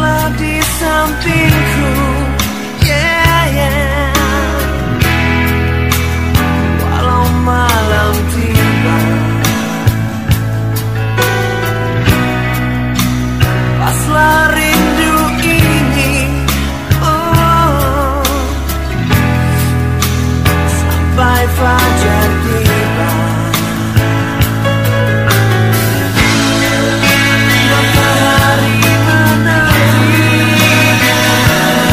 tetaplah di sampingku, yeah, yeah. Walau malam tiba, paslah rindu ini, oh, sampai fajar tiba. Matahari menanti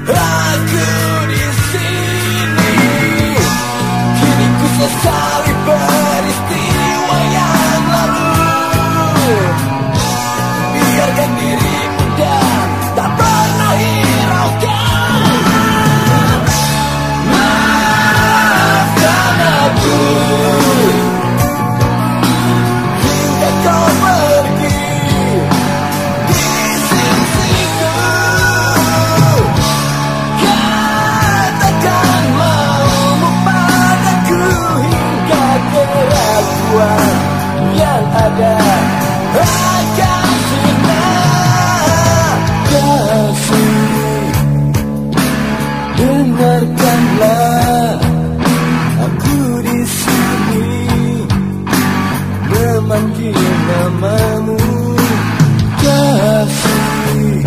Aku di sini, kini ku sesali peristiwa yang lalu. Biarkan dirimu dan tak pernah hiraukan. Maafkan aku hingga kau pergi di sisiku. Katakan maumu padaku hingga keraguan yang ada akan sirna. Kasih, dengarkanlah, aku di sini memanggil namamu. Kasih,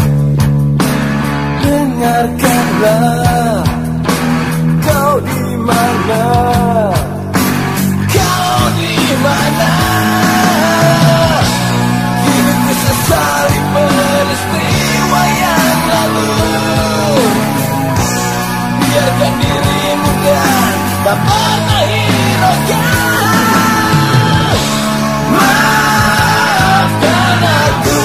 dengarkanlah, kau di mana? Kau di mana? Kini ku sesali peristiwa yang lalu. Biarkan dirimu dan tak pernah hiraukan. Maafkan aku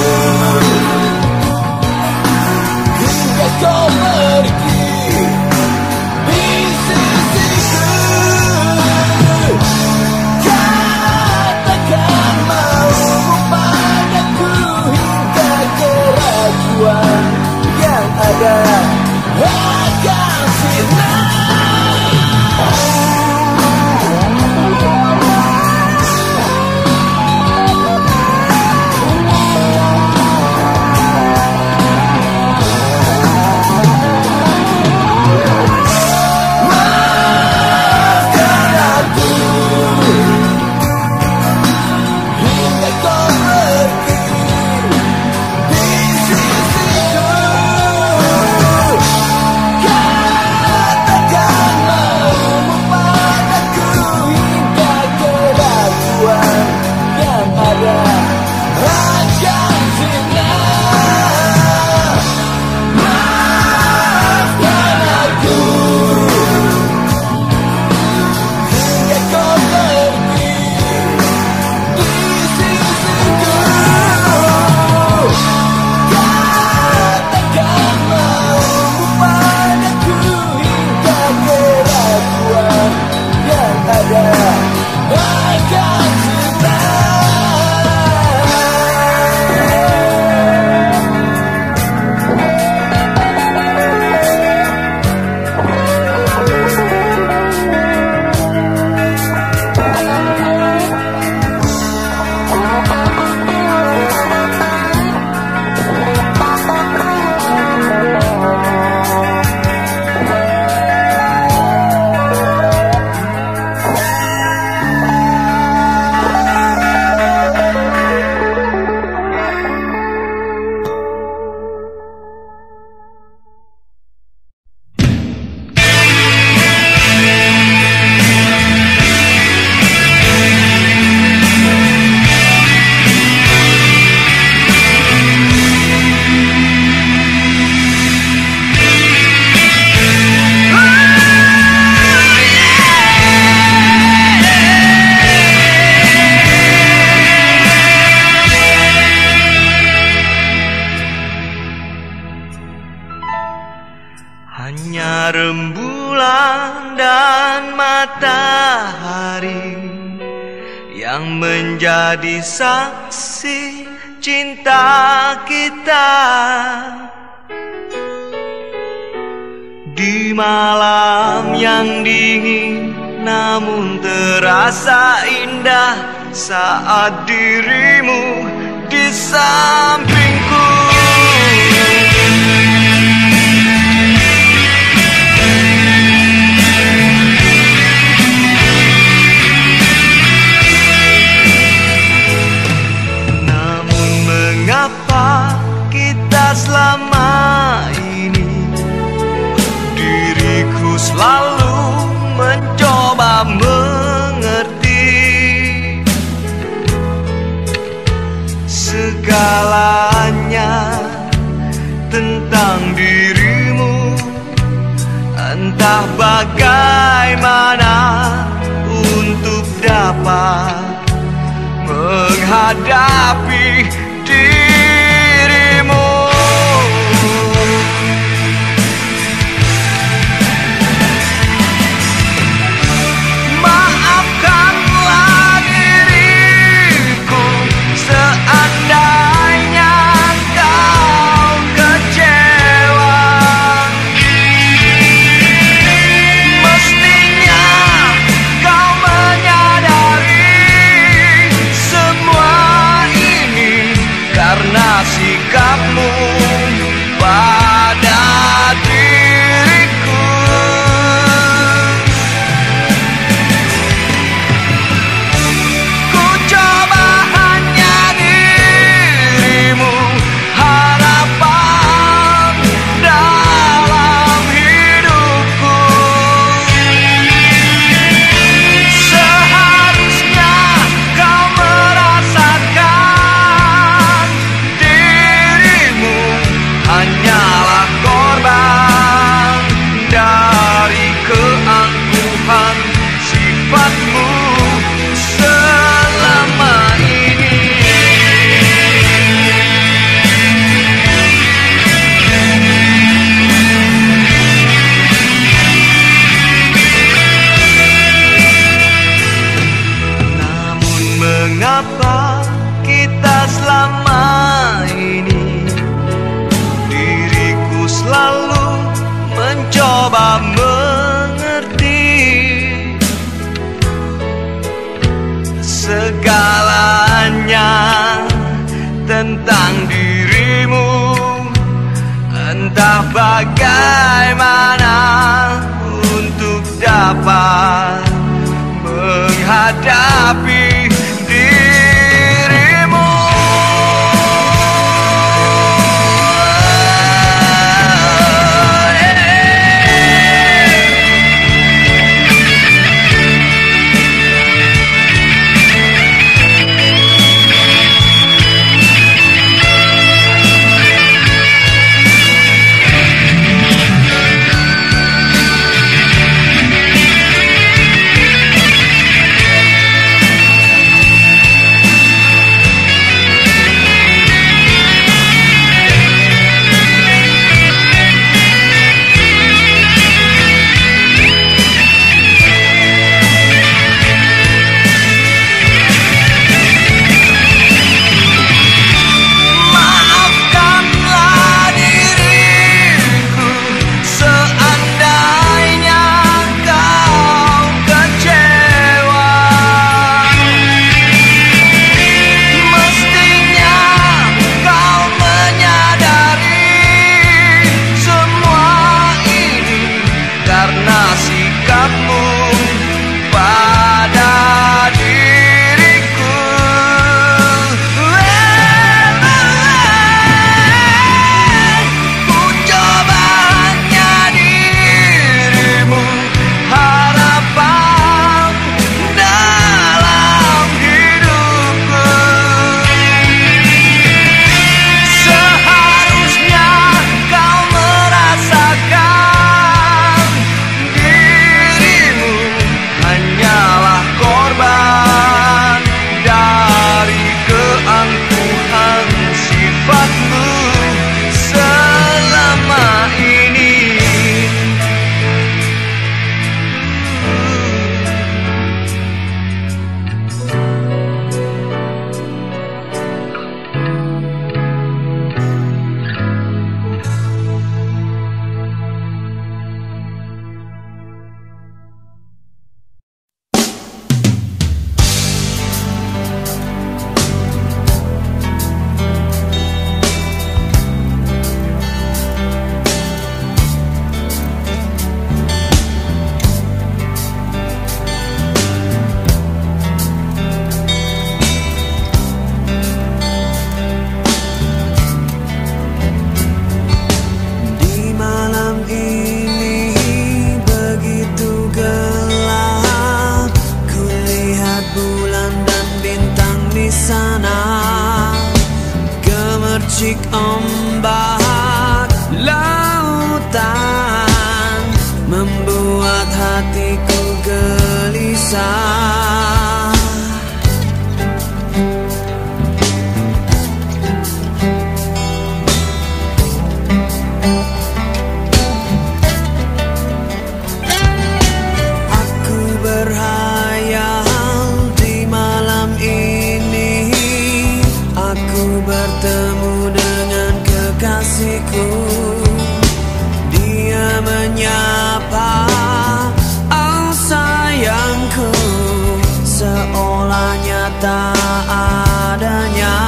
hingga kau pergi di sisiku. Katakan maumu padaku hingga keraguan yang ada akan sirna. Maafkan aku hingga kau pergi di sisiku. Katakan maumu padaku hingga keraguan yang ada akan sirna. Maafkan aku hingga kau pergi di sisiku. Katakan maumu padaku hingga keraguan yang ada akan sirna. Hanya rembulan dan matahari yang menjadi saksi cinta kita. Di malam yang dingin namun terasa indah saat dirimu di sampingku. Namun mengapa kita selama ini diriku selalu mencoba mengerti segalanya tentang dirimu Entah bagaimana untuk dapat menghadapi dirimu. Maafkanlah diriku seandainya kau kecewa. Mestinya kau menyadari semua ini karena sikapmu pada diriku. Ku coba hanya dirimu, harapan dalam hidupku. Seharusnya kau merasakan dirimu hanyalah korban dari keangkuhan sifatmu selama ini. Namun mengapa kita selama ini, diriku selalu mencoba mengerti segalanya tentang dirimu. Entah bagaimana untuk dapat menghadapi dirimu. hatiku gelisah. Aku berhayal di malam ini, aku bertemu dengan kekasihku. Dia menyapa, "Oh sayangku," seolah nyata adanya.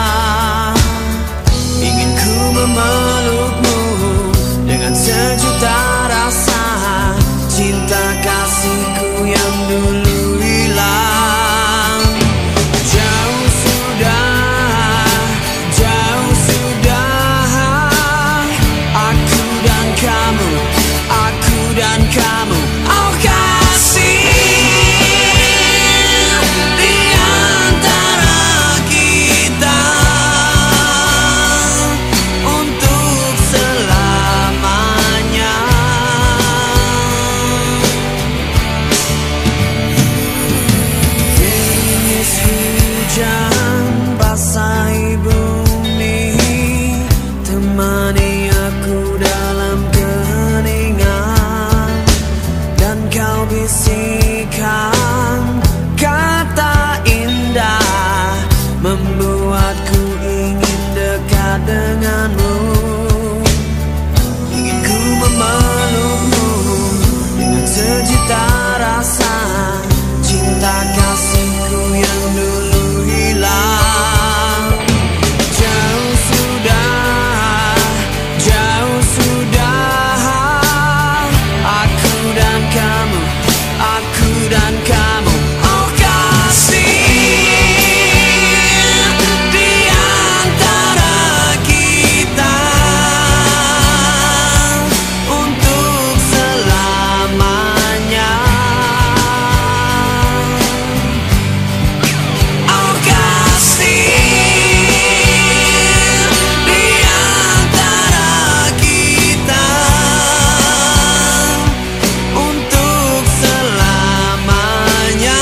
Ingin ku memelukmu dengan sejuta rasa, cinta kasihku yang dulu hilang. Jauh sudah, jauh sudah, aku dan kamu, aku dan kamu. Oh kasih di antara kita untuk selamanya. Gerimis hujan basahi bumi, temani aku dalam keheningan, dan kau bisikan kata indah, membuatku ingin dekat denganmu. Ingin ku memelukmu dengan sejuta rasa, cinta kasihku yang dulu hilang. Jauh sudah, jauh sudah, aku dan kamu, aku dan kamu. Oh kasih di antara kita untuk selamanya. Oh kasih di antara kita untuk selamanya.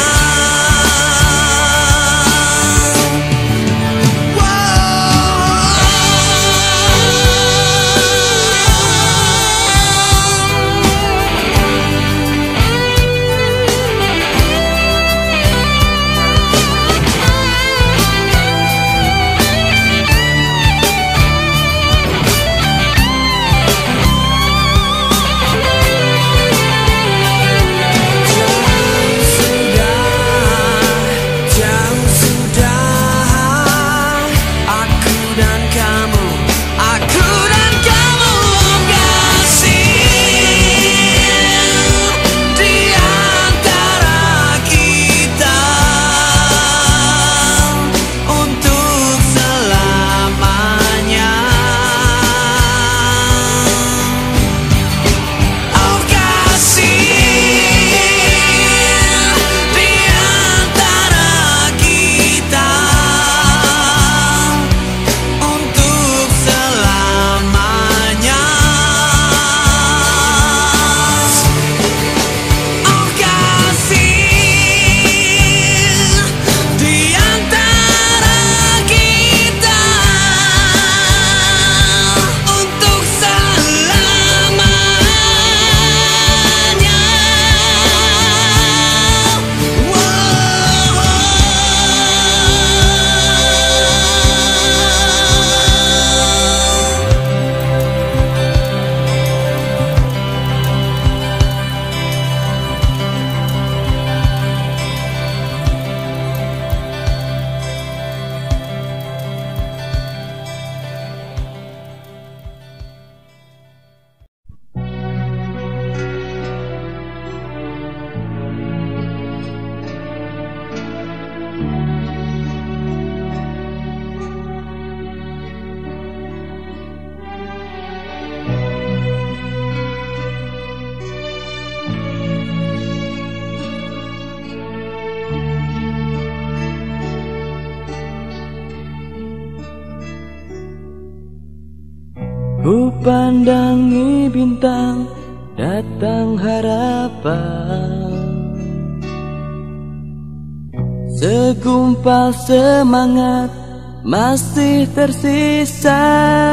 Jauh sudah, aku dan kamu, aku dan kamu. Kasih di antara kita untuk selamanya. Oh kasih di antara kita untuk selamanya. Oh kasih di antara kita untuk selamanya. Ku pandangi bintang datang harapan, segumpal semangat masih tersisa.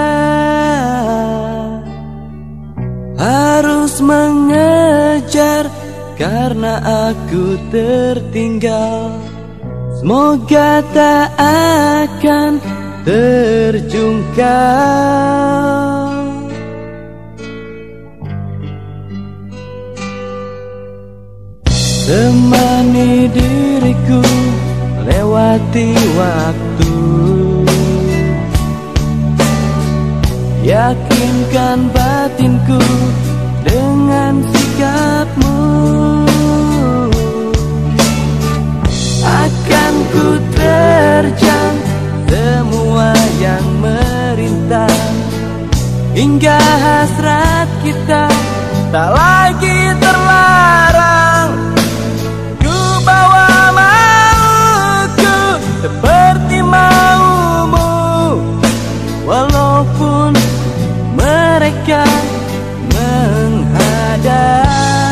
Harus mengejar karena aku tertinggal. Semoga tak akan terjungkal. Temani diriku lewati waktu, yakinkan batinku dengan sikapmu. Akan ku terjang semua yang merintang, hingga hasrat kita tak lagi terlarang. Ku bawa mauku seperti maumu, walaupun mereka menghadap.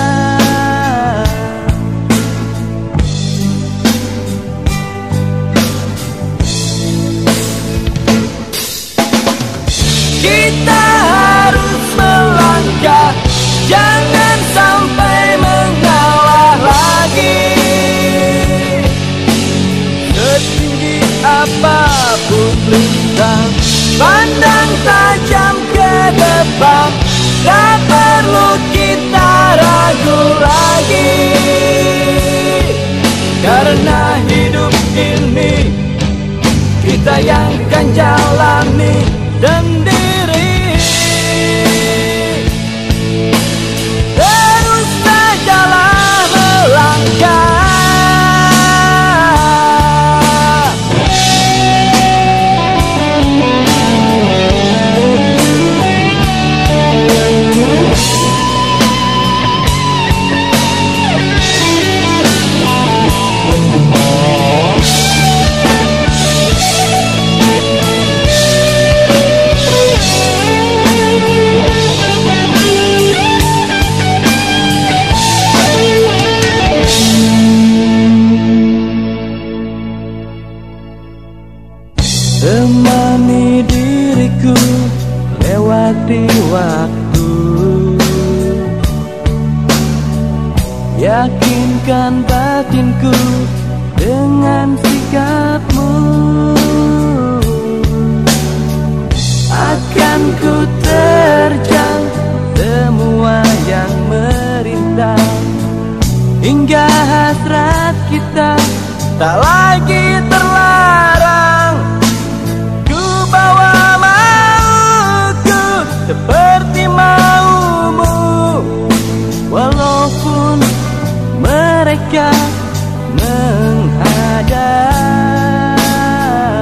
Kita harus melangkah, jangan sampai mengalah lagi. Setinggi apapun rintang, pandang tajam ke depan. Tak perlu kita ragu lagi, karena hidup ini kita yang akan jalani sendiri. Terus sajalah melangkah. Temani diriku lewati waktu, yakinkan batinku dengan sikapmu. Akan ku terjang semua yang merintang, hingga hasrat kita tak lagi terlarang. Bawa mauku seperti maumu, walaupun mereka menghadap.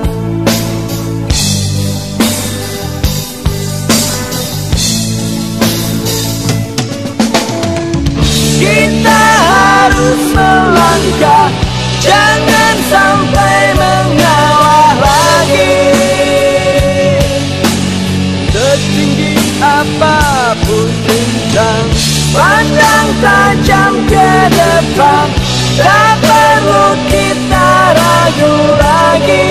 Kita harus melangkah, jangan sampai mengalah lagi. Setinggi apapun rintang, pandang tajam ke depan. Tak perlu kita ragu lagi,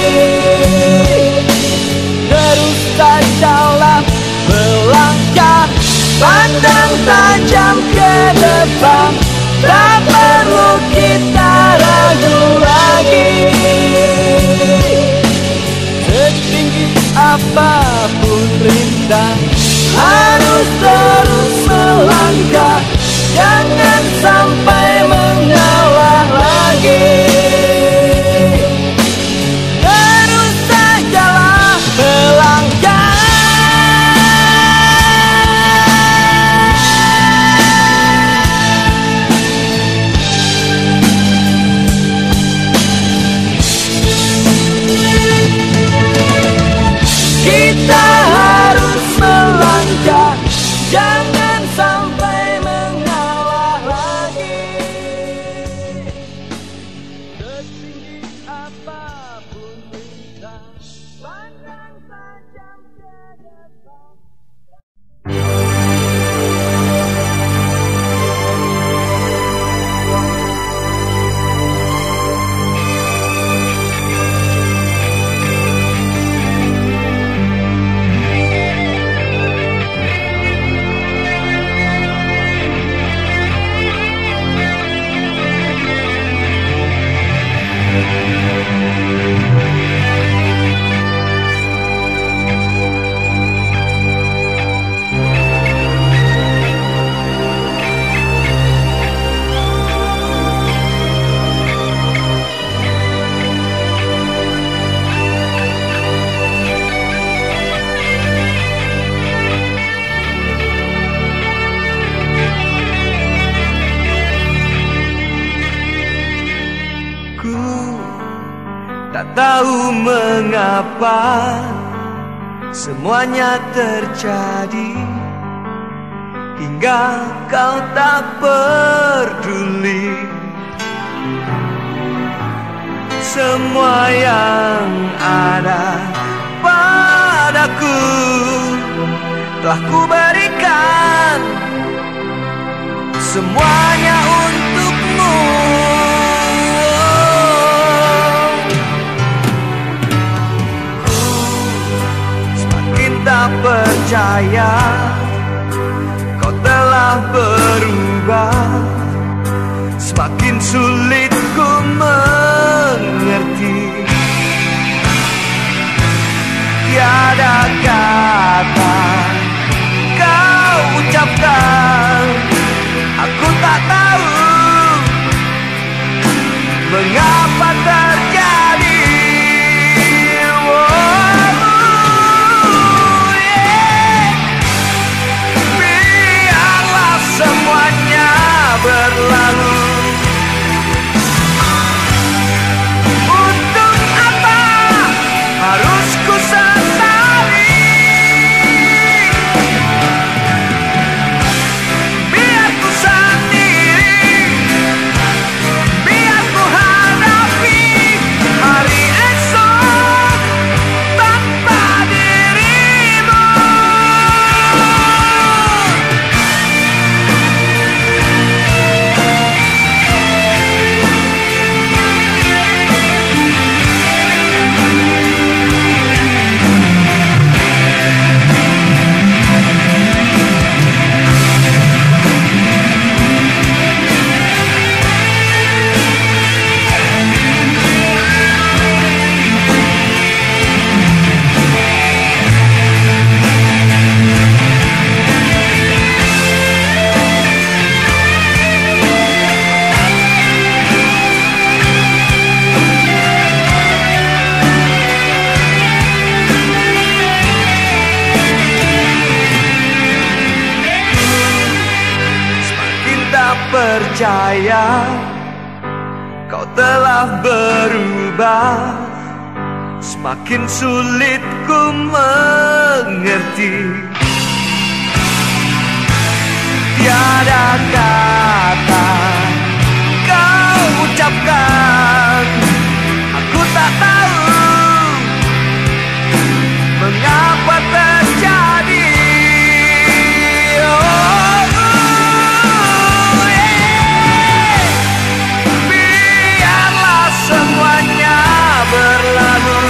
terus sajalah melangkah. Pandang tajam ke depan, tak perlu kita ragu lagi. Setinggi apapun rintang, harus terus melangkah, jangan sampai mengalah lagi. Terus sajalah melangkah. Kita harus melangkah, jangan sampai mengalah tahu mengapa semuanya terjadi, hingga kau tak peduli. Semua yang ada padaku telah kuberikan, semuanya untukmu. Semakin tak percaya kau telah berubah, semakin sulit ku mengerti. Tiada kata kau ucapkan, aku tak tahu mengapa terjadi. Biarlah semuanya berlalu. Untuk apa harus ku sesali? Biar ku sendiri, biar ku hadapi hari esok tanpa dirimu. Percaya kau telah berubah, semakin sulit ku mengerti. Tiada kata kau ucapkan, aku tak tahu mengapa terjadi. Semuanya berlalu.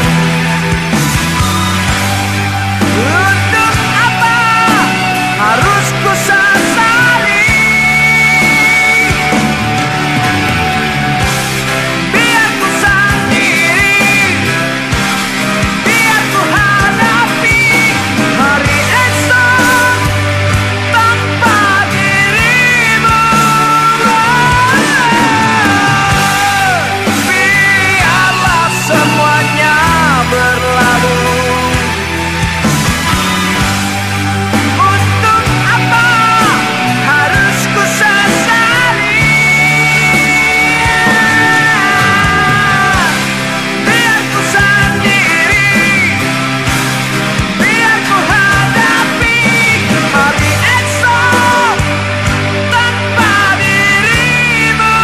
Untuk apa harus ku sesali? Biar ku sendiri, biar ku hadapi hari esok tanpa dirimu. Semuanya berlalu. Untuk apa harus ku sesali? Biar ku sendiri, biar ku hadapi hari esok tanpa dirimu.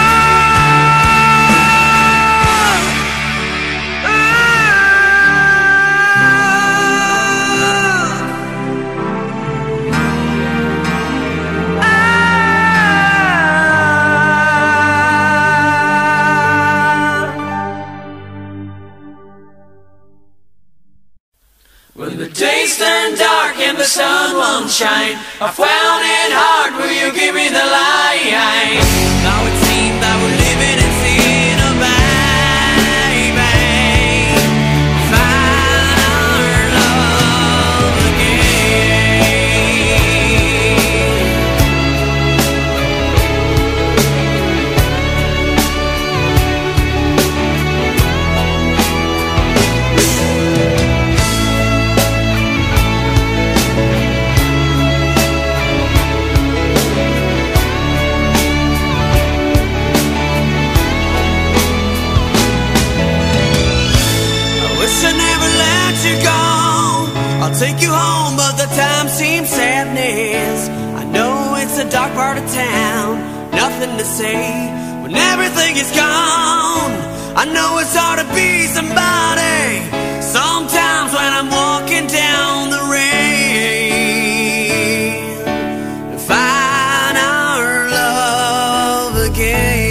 When the days turn dark and the sun won't shine, I found it hard, will you give me the light? Now it seems that we're living in sin, oh baby. Find our love again. take you home, but the time seems sadness. I know it's a dark part of town, nothing to say when everything is gone. I know it's hard to be somebody sometimes when I'm walking down the rain and find our love again.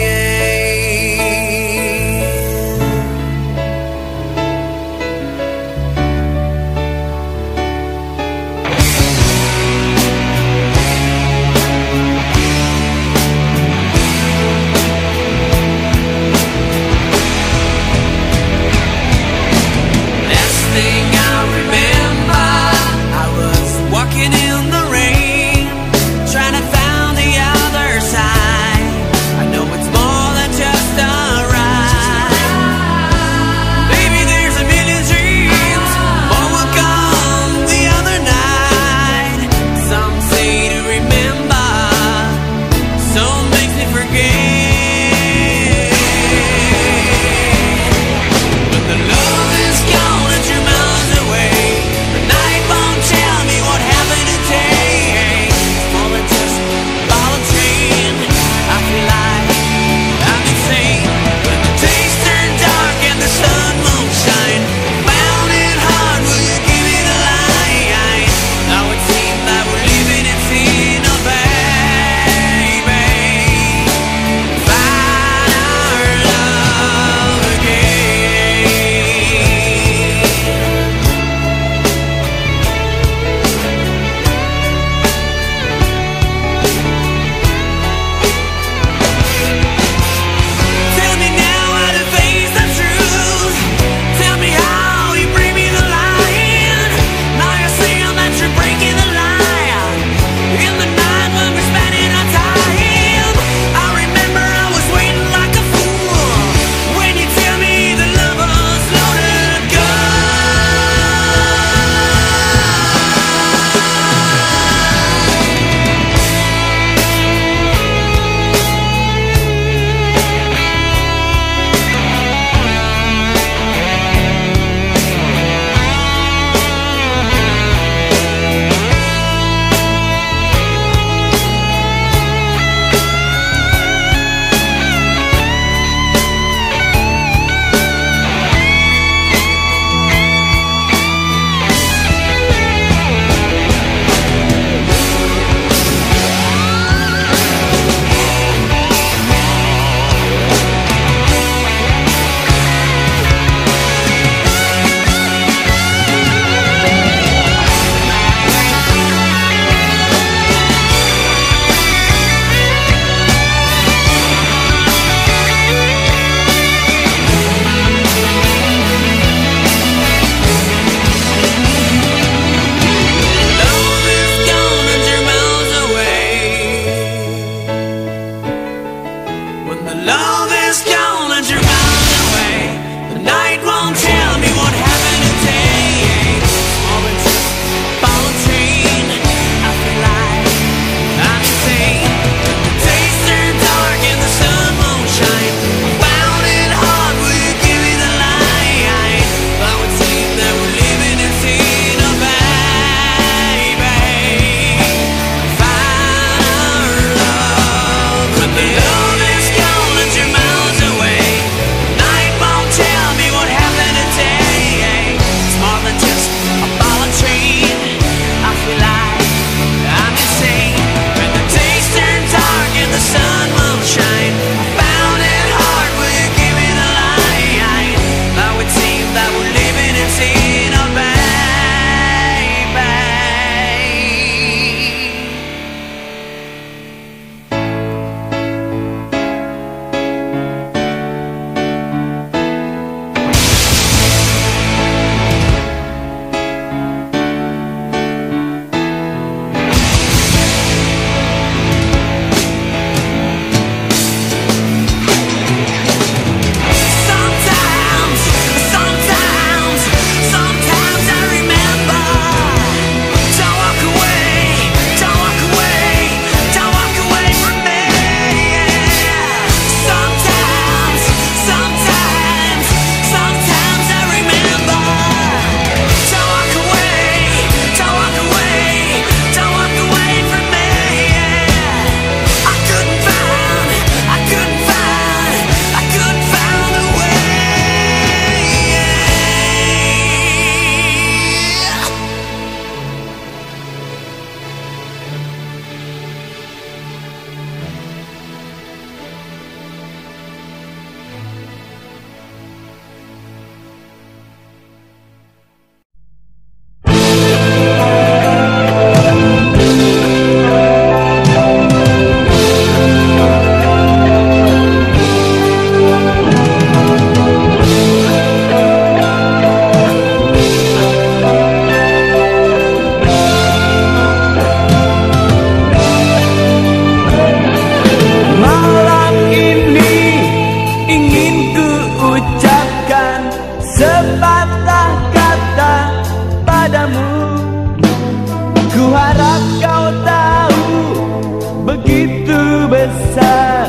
begitu besar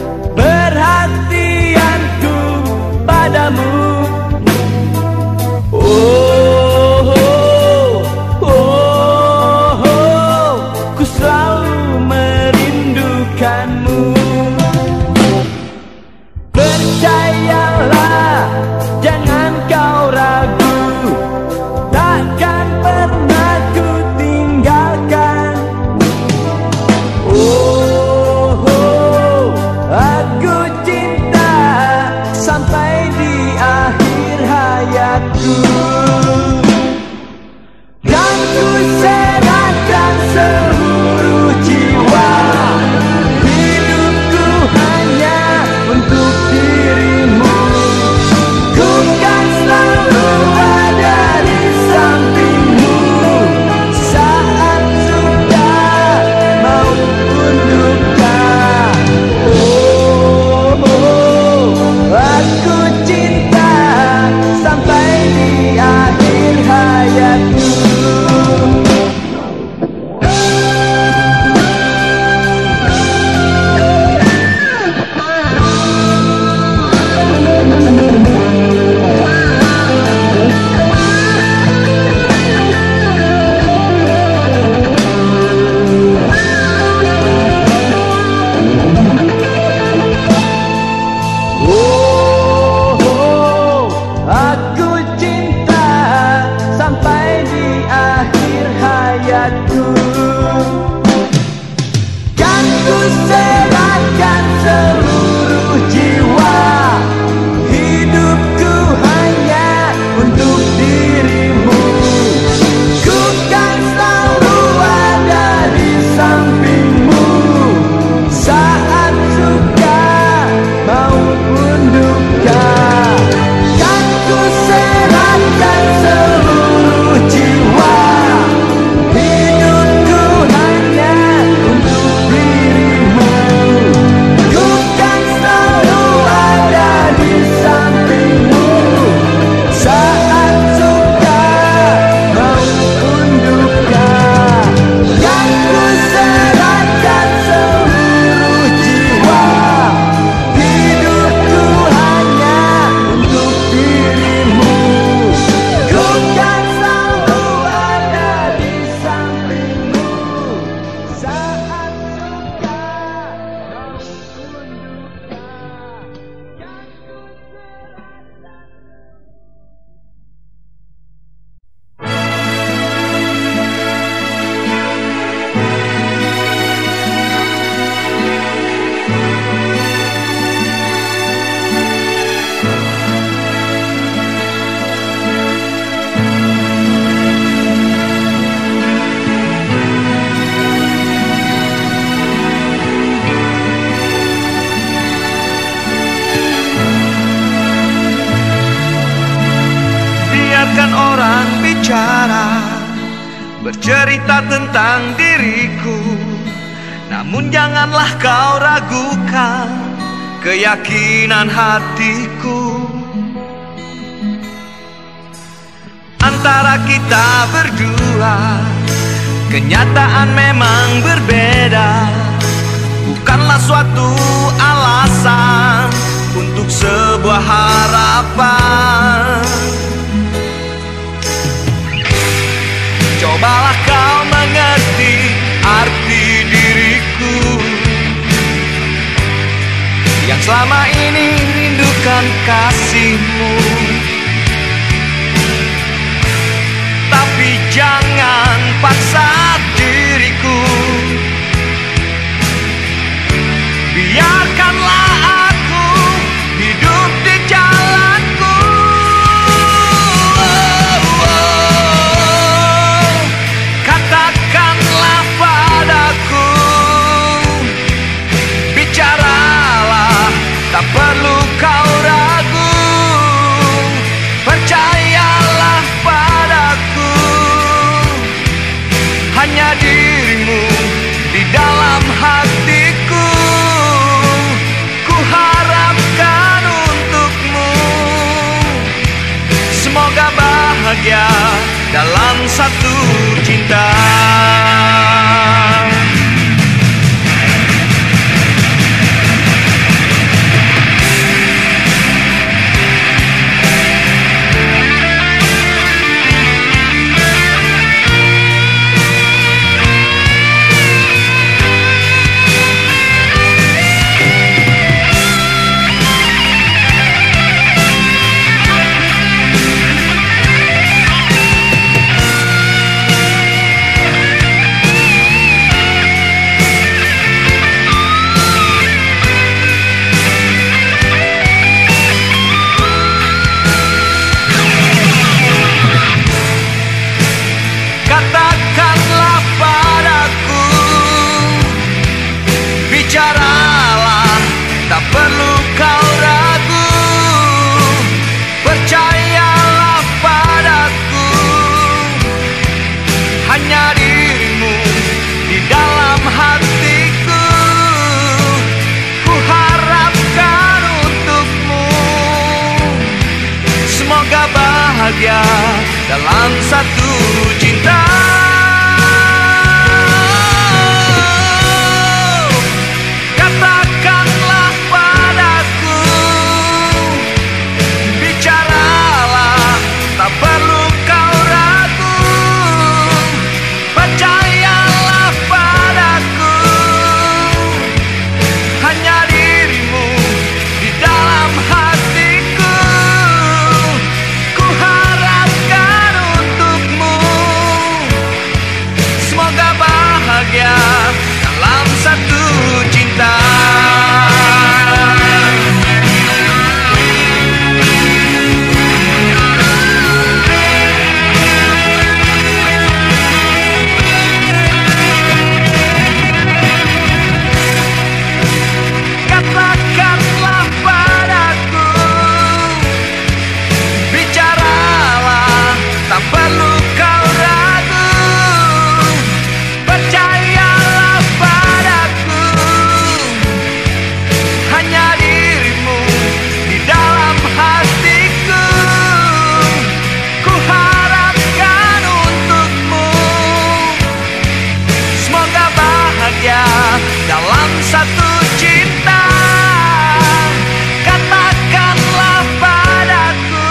perhatianku padamu. Oh, oh, oh, oh, ku selalu merindukanmu. Percayalah, jangan kau ragu, takkan pernah ku tinggalkan. Oh, oh, aku cinta sampai di akhir hayatku. Dan ku serahkan seluruh jiwa, hidupku hanya untuk dirimu. Ku kan selalu ada di sampingmu, saat suka maupun duka. Oh, oh, aku cinta sampai di akhir hayatku. Oh, oh, aku cinta sampai di akhir hayatku. Kan ku serahkan seluruh jiwa, hidupku hanya untuk dirimu. Ku kan selalu ada di sampingmu, saat suka maupun duka. Kan ku serahkan seluruh jiwa, hidupku hanya untuk dirimu. Ku kan selalu ada di sampingmu, saat suka maupun duka. Kan ku serahkan seluruh jiwa, hidupku hanya untuk dirimu. Ku kan selalu ada di sampingmu, saat suka maupun duka. Kan ku Biarkan orang bicara, bercerita tentang diriku, namun janganlah kau ragukan keyakinan hatiku. Antara kita berdua, kenyataan memang berbeda, bukanlah suatu alasan untuk sebuah harapan. Cobalah kau mengerti arti diriku yang selama ini rindukan kasihmu. Tapi jangan paksa diriku, biarkanlah aku hidup di jalanku. Katakanlah padaku, bicaralah, tak perlu kau ragu. Percayalah padaku, hanya dirimu di dalam hatiku. Ku harapkan untukmu, semoga bahagia dalam satu cinta. dalam satu cinta. Katakanlah padaku, bicaralah, tak perlu kau ragu. Percayalah padaku, hanya dirimu di dalam hatiku. Ku harapkan untukmu, semoga bahagia dalam satu cinta. Katakanlah padaku, bicaralah, tak perlu kau ragu. Percayalah padaku, hanya dirimu di dalam hatiku. Ku harapkan untukmu, semoga bahagia dalam satu cinta. Katakanlah padaku,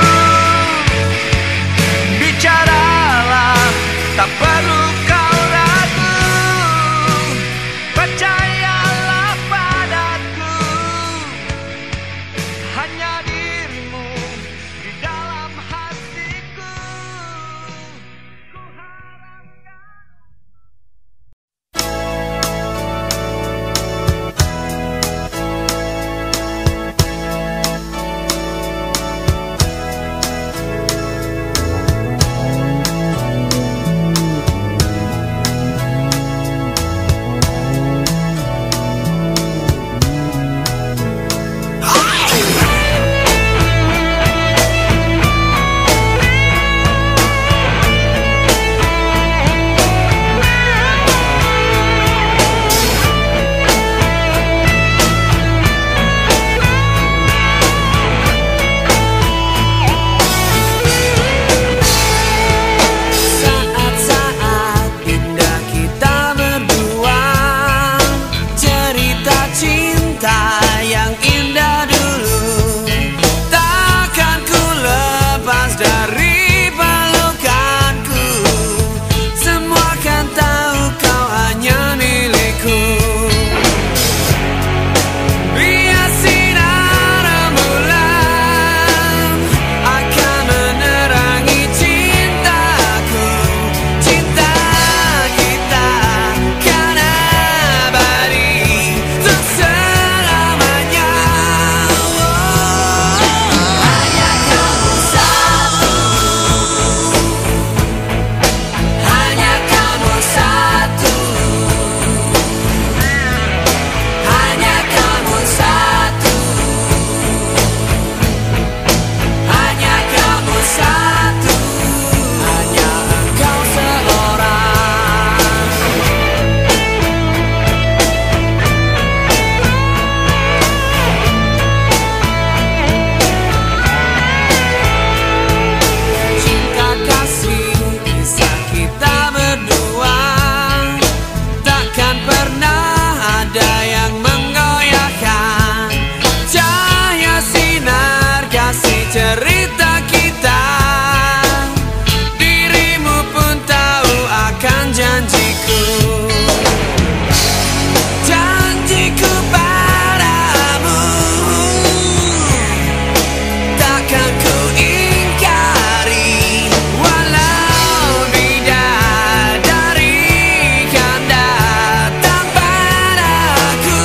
bicaralah, tak perlu kau ragu. Percayalah padaku, hanya dirimu di dalam hatiku. Ku harapkan. Saat-saat indah kita berdua, cerita cinta yang indah dulu. Takkan ku lepas dari pelukanku, semua kan tahu kau hanya milikku. Biar sinar rembulan akan menerangi cintaku. Cinta kita kan abadi untuk selamanya. Hanya kamu satu, hanya kamu satu, hanya kamu satu, hanya kamu satu, hanya engkau seorang. Cinta kasih kisah kita berdua, takkan pernah ada yang menggoyahkan. Cahaya sinar kasih cerita kita, dirimu pun tahu akan janjiku. Janjiku padamu, takkan ku ingkari. Walau bidadari kan datang padaku,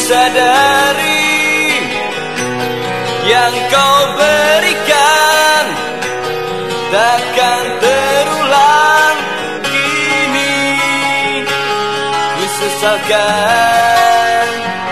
sadari yang kau berikan takkan terulang. Kini ku sesalkan.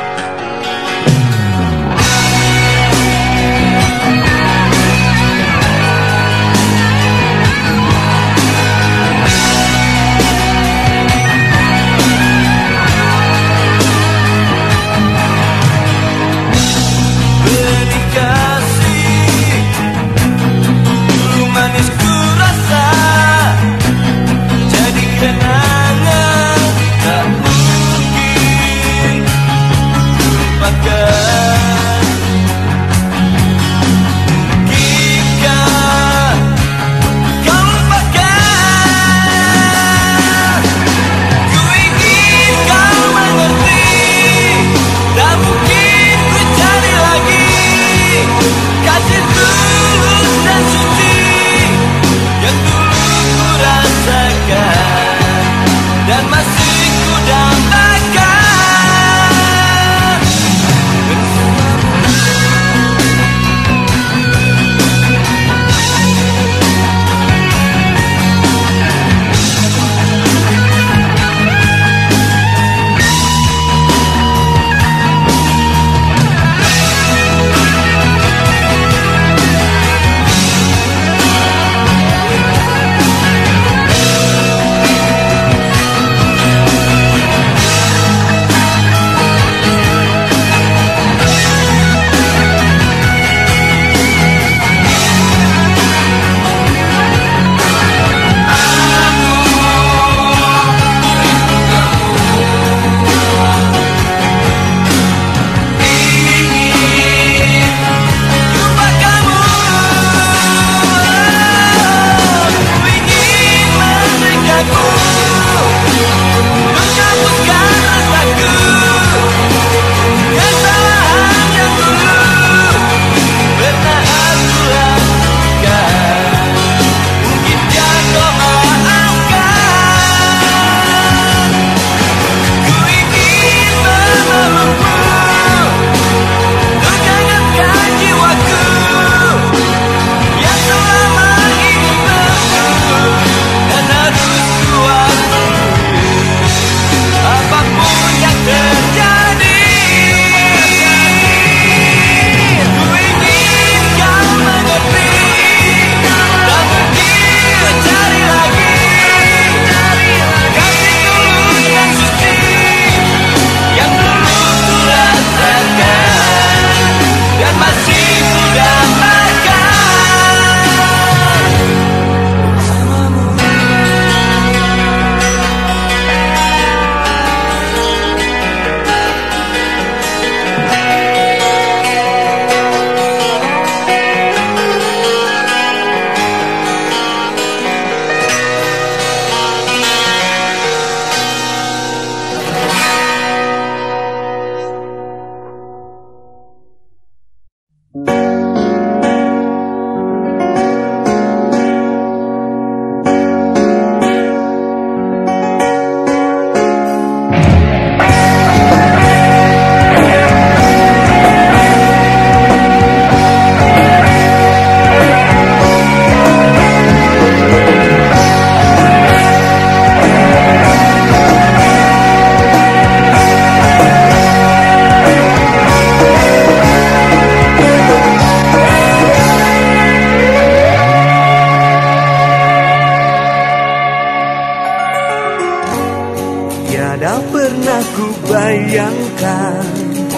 bayangkan,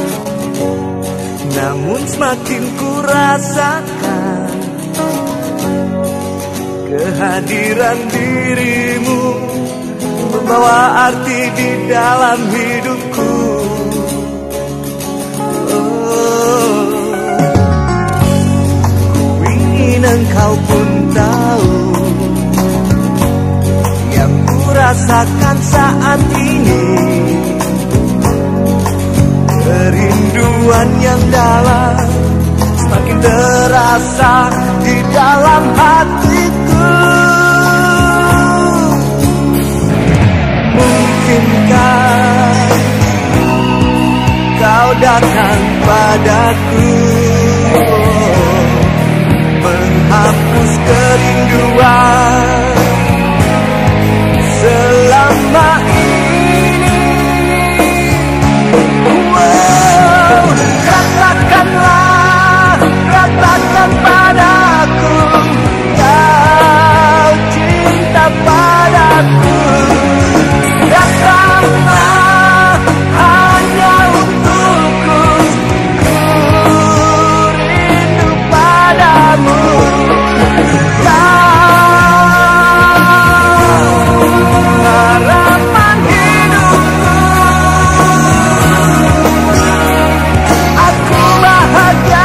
namun semakin ku rasakan kehadiran dirimu membawa arti di dalam hidupku. Ku ingin engkau pun tahu yang ku rasakan saat ini, kerinduan yang dalam semakin terasa di dalam hatiku. Mungkinkah kau datang padaku, menghapus kerinduan selama ini. Katakanlah, katakan padaku, kau cinta padaku. Datanglah hanya untukku, ku rindu padamu. Harapan hidupku, aku bahagia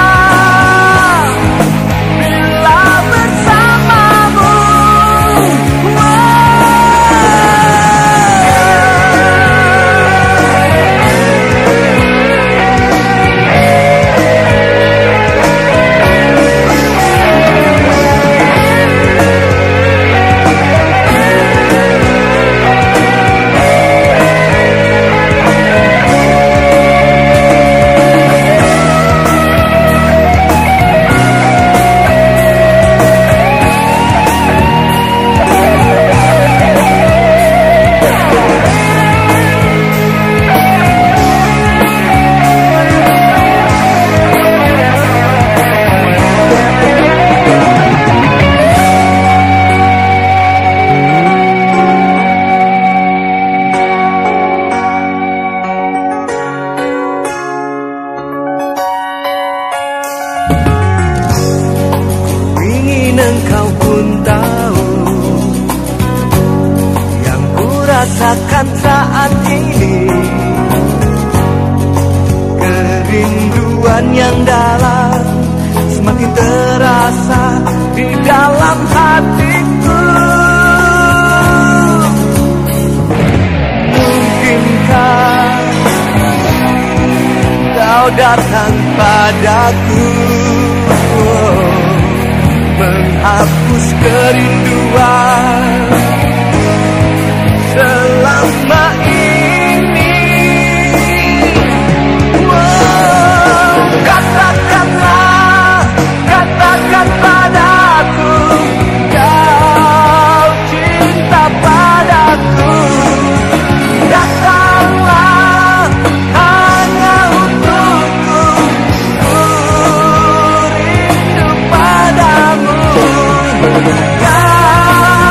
bila bersamamu. Engkau pun tahu yang ku rasakan saat ini, kerinduan yang dalam semakin terasa di dalam hatiku. Mungkinkah kau datang padaku, menghapus kerinduan selama ini. Katakanlah, katakan padaku, kau cinta padaku. Datanglah hanya untukku, ku rindu padamu. Kau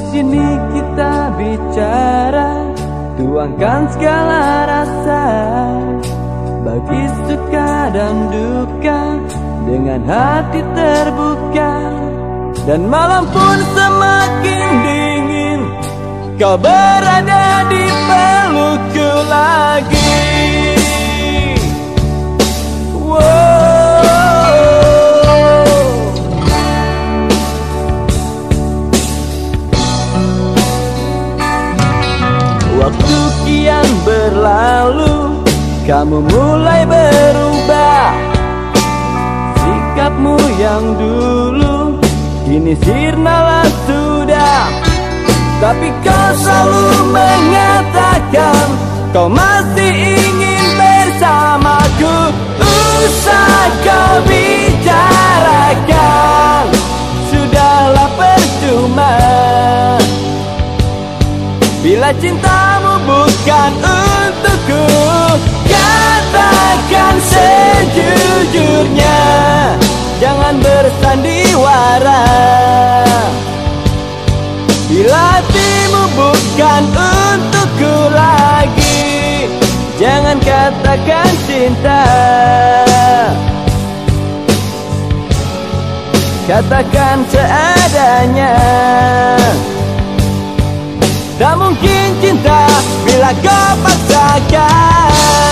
sini kita bicara, tuangkan segala rasa, bagi suka dan duka, dengan hati terbuka. Dan malam pun semakin dingin, kau berada di pelukku lagi. Waktu kian berlalu, kamu mulai berubah. Sikapmu yang dulu kini sirnalah sudah. Tapi kau selalu mengatakan kau masih ingin bersamaku. Usah kau bicarakan, sudahlah percuma. Bila cintamu bukan untukku, katakan sejujurnya, jangan bersandiwara. Bila hatimu bukan untukku lagi, jangan katakan cinta. Katakan seadanya. Tak mungkin cinta bila kau paksakan.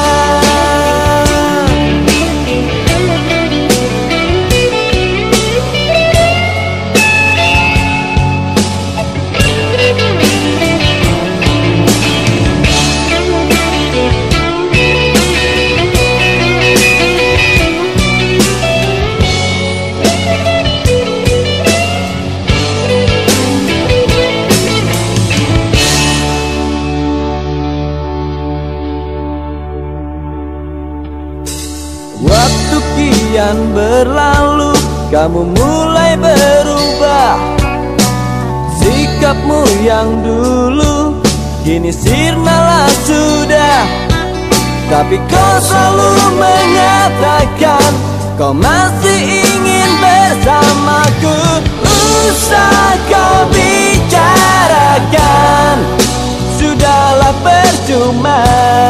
Waktu kian berlalu, kamu mulai berubah. Sikapmu yang dulu kini sirnalah sudah. Tapi kau selalu mengatakan kau masih ingin bersamaku. Usah kau bicarakan, sudahlah percuma.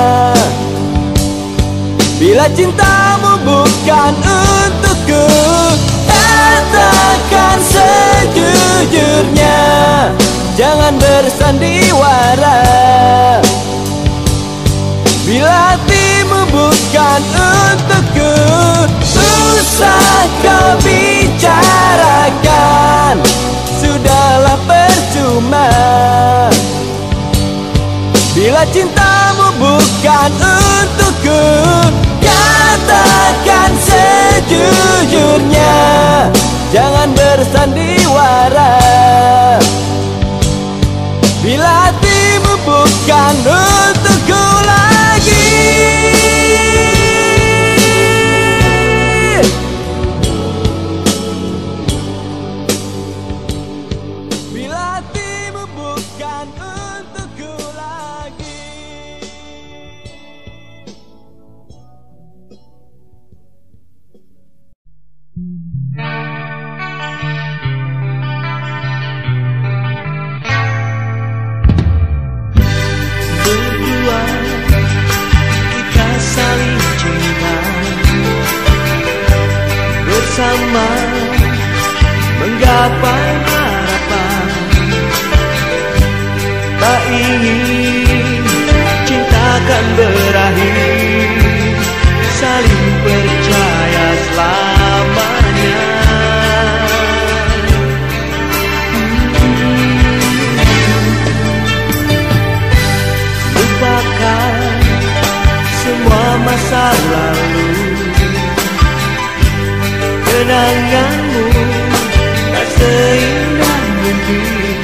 Bila cintamu bukan untukku, katakan sejujurnya, jangan bersandiwara. Bila hatimu bukan untukku, usah kau bicarakan, sudahlah percuma. Bila cintamu bukan untukku, katakan sejujurnya, jangan bersandiwara. Bila hatimu bukan untukku lagi. Bila hatimu bukan untukku lagi. Berdua kita saling cinta, bersama menggapai harapan. Tak ingin cinta kan berakhir, saling percaya selamanya. Lupakan semua masa lalu, kenanganmu tak seindah mimpi.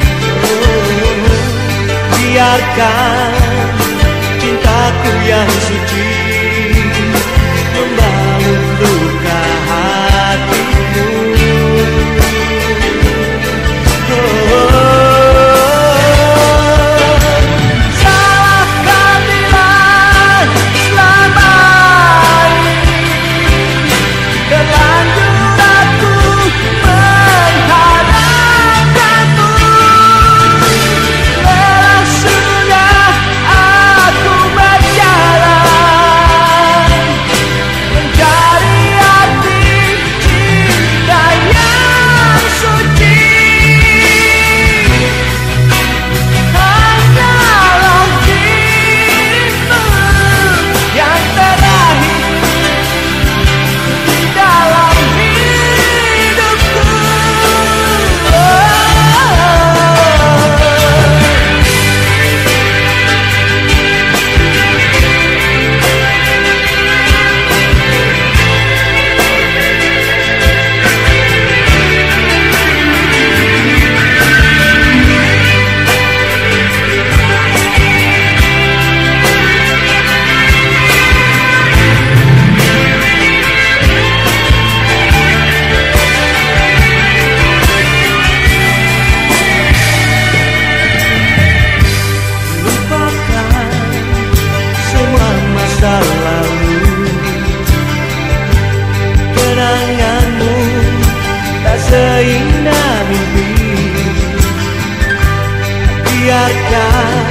Biarkan cintaku yang suci membalut luka hatimu. Salahkan bila selama ini terlanjur aku mengharapkanmu. biarkan